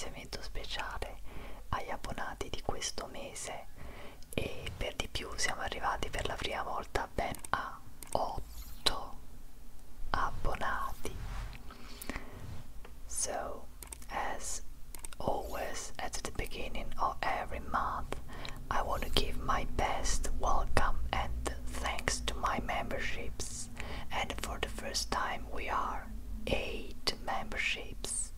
ringraziamento speciale agli abbonati di questo mese e per di più siamo arrivati per la prima volta ben a 8 abbonati. So, as always at the beginning of every month, I want to give my best welcome and thanks to my memberships, and for the first time we are 8 memberships.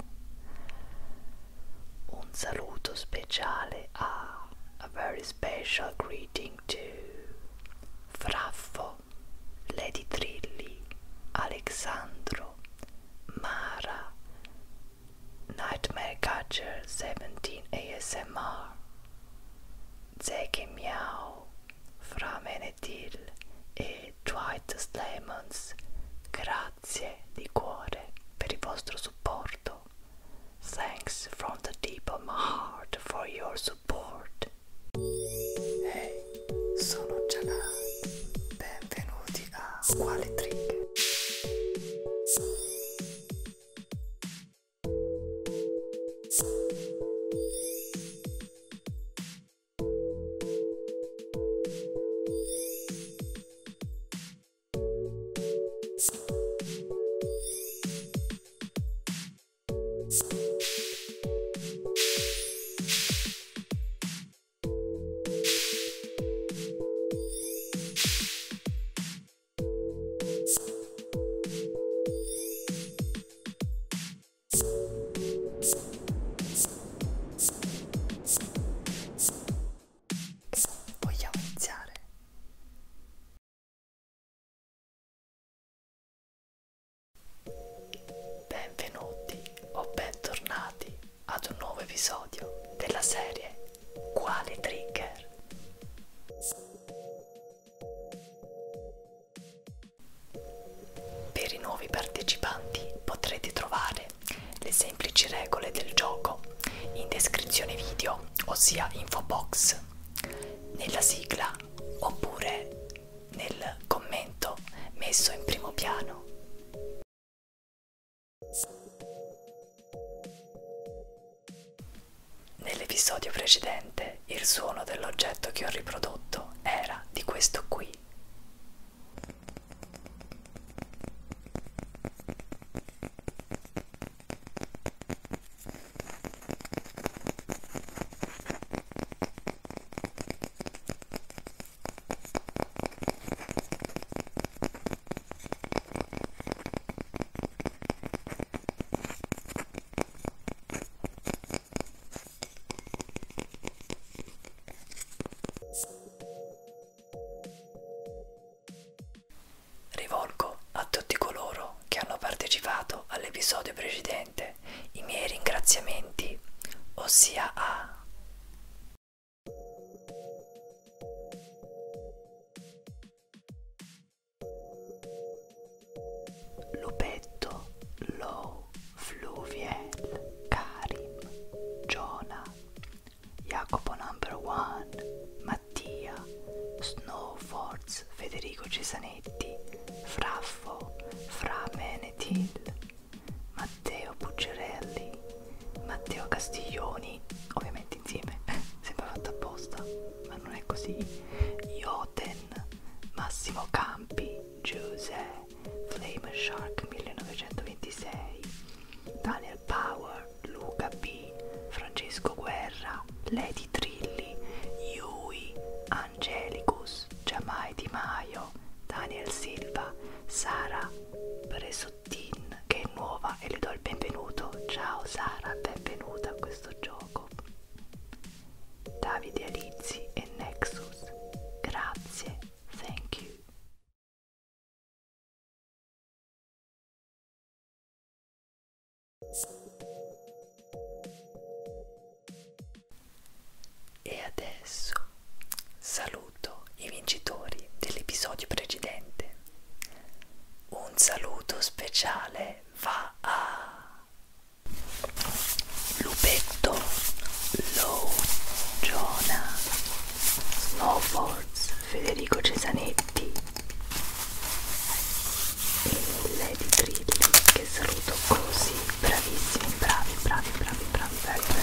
Un saluto speciale a very special greeting to Fraffo, Lady Trilli, Alexandro, Mara, Nightmare Catcher 17 ASMR, Zeke Miao, Fra Menetil e Dwight Lemons. Grazie di cuore per il vostro supporto. Thanks from the deep of my heart for your support. Hey, sono Janai. Benvenuti a Quale Trick. Vogliamo iniziare? Benvenuti o bentornati ad un nuovo episodio della serie Quale Trigger? Per i nuovi partecipanti potrete trovare le semplici regole del gioco in descrizione video, ossia info box, nella sigla oppure nel commento messo in primo piano. Nell'episodio precedente il suono dell'oggetto che ho riprodotto era di questo qui. Rivolgo a tutti coloro che hanno partecipato all'episodio precedente i miei ringraziamenti, ossia a Lupetto, Low, Fluviel, Karim, Giona, Jacopo Number One, Mattia, Snowforts, Federico Cesanetti, Fraffo, Fra Menetil, Matteo Buccerelli, Matteo Castiglioni, ovviamente insieme, sempre fatto apposta, ma non è così, Joten, Massimo Campi, Giuse, Flame Shark 1926, Daniel Power, Luca B, Francesco Guerra, Lady Trilli, Yui, Angelicus, Giamai Di Maio, Daniel Silva, Sara Presottin, che è nuova e le do il benvenuto. Ciao Sara, benvenuta a questo gioco. Davide Alizzi e Nexus, grazie, thank you. E adesso saluto i vincitori dell'episodio precedente. Un saluto speciale va a Lupetto, Low, Giona, Snowboards, Federico Cesanetti e Lady Trilli, che saluto così, bravissimi, bravi, bravi, bravi, bravi, bravi,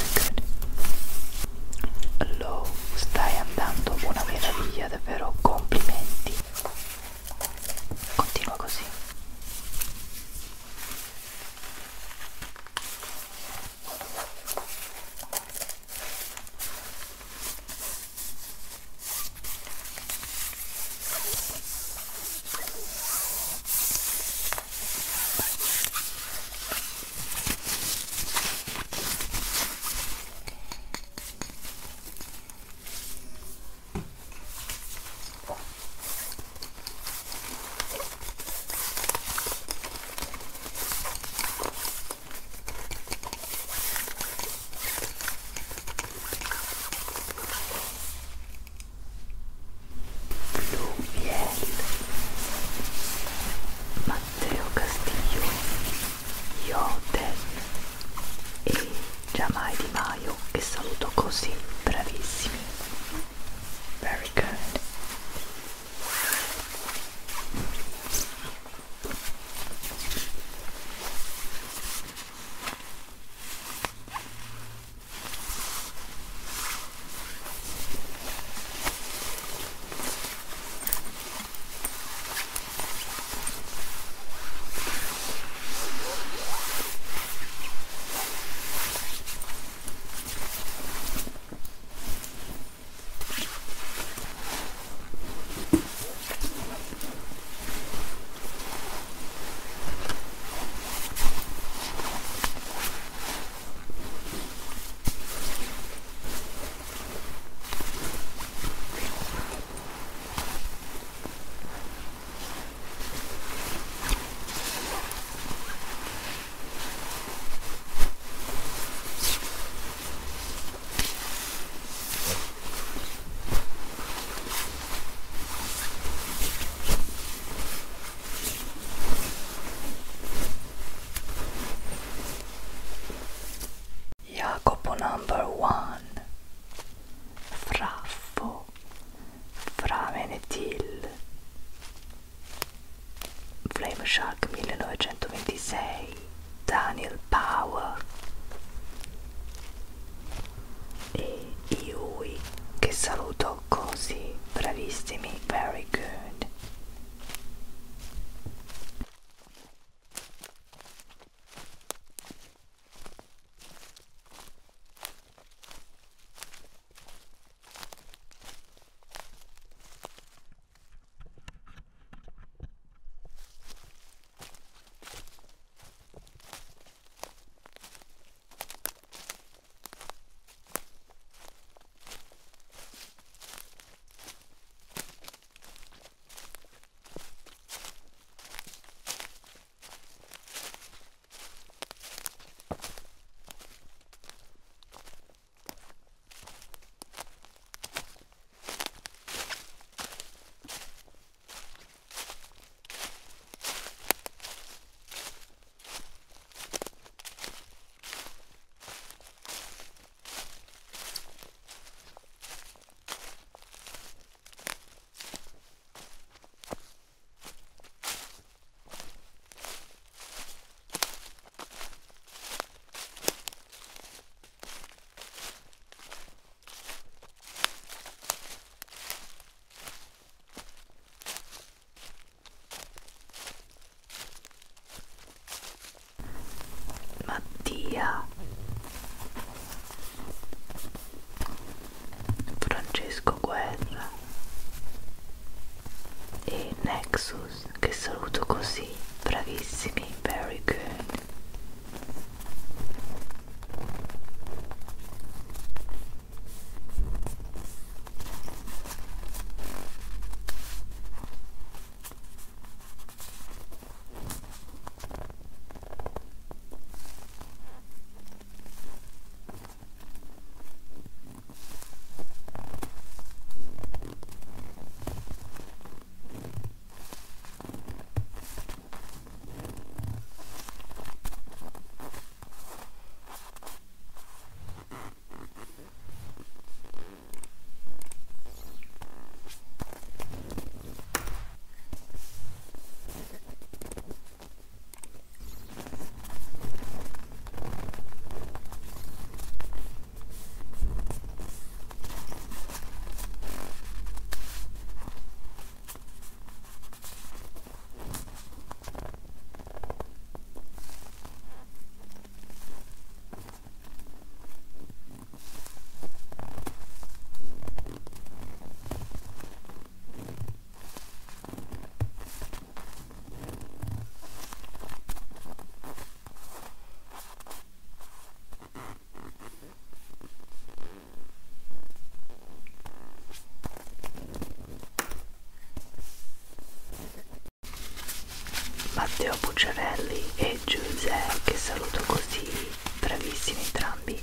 Gymshark 1926, Daniel Power e Yui, che saluto così, bravissimi, very good. Mattia, Francesco Guerra e Nexus, che saluto così, bravissimi, very good. Matteo Pucciarelli e Giuseppe, che saluto così, bravissimi entrambi.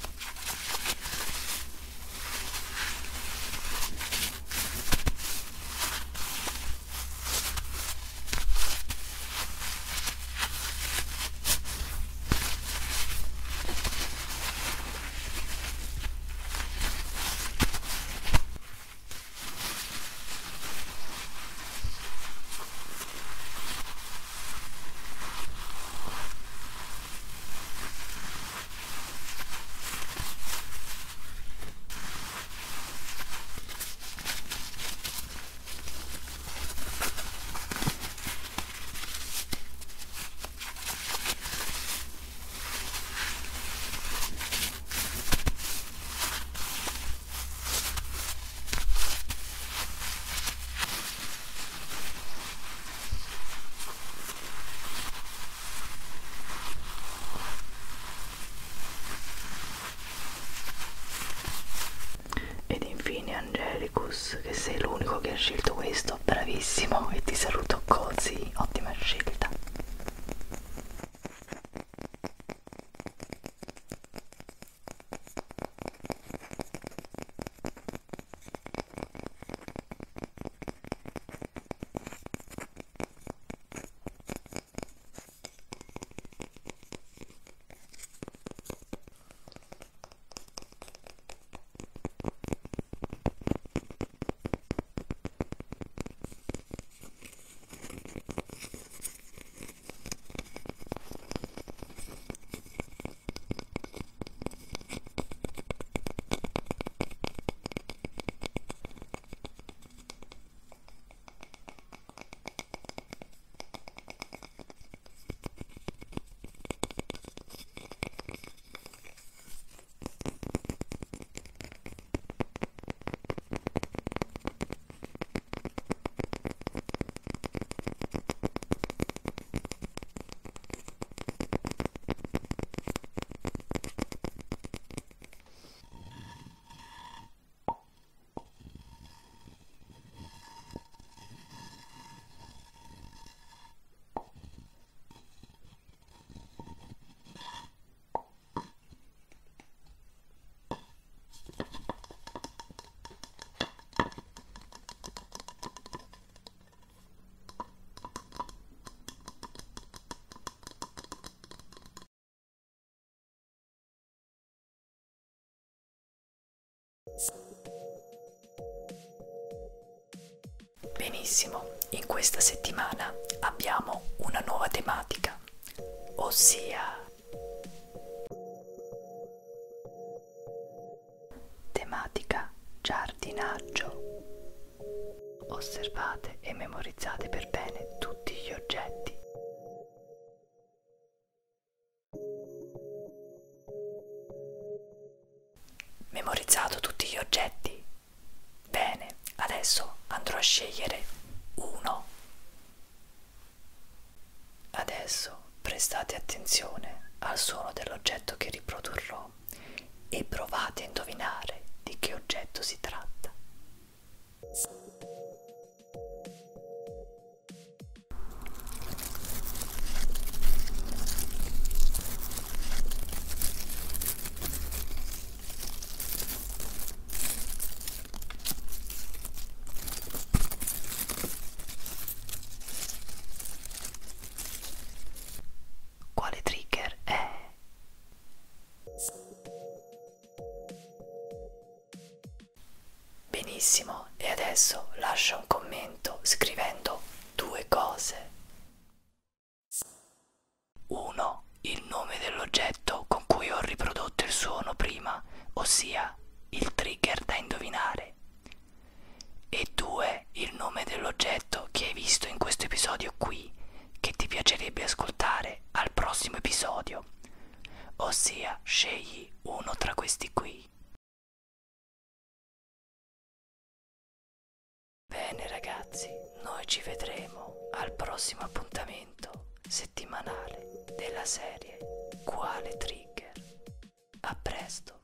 Ed infine Angelicus, che sei l'unico che ha scelto questo, bravissimo, e ti saluto così, ottima scelta. Benissimo, in questa settimana abbiamo una nuova tematica, ossia tematica giardinaggio. Osservate e memorizzate per bene tutti gli oggetti. Memorizzato tutti gli oggetti? Bene, adesso andrò a scegliere uno. Adesso prestate attenzione al suono dell'oggetto che riprodurrò e provate a indovinare di che oggetto si tratta. Quale trigger è? Benissimo, e adesso lascia un commento scrivendo due cose. 1. Il nome dell'oggetto con cui ho riprodotto il suono prima, ossia il trigger da indovinare. E 2. Il nome dell'oggetto che hai visto in questo episodio qui, che ti piacerebbe ascoltare al prossimo episodio, ossia scegli uno tra questi qui. Bene ragazzi, noi ci vedremo al prossimo appuntamento settimanale della serie Quale Trigger? A presto!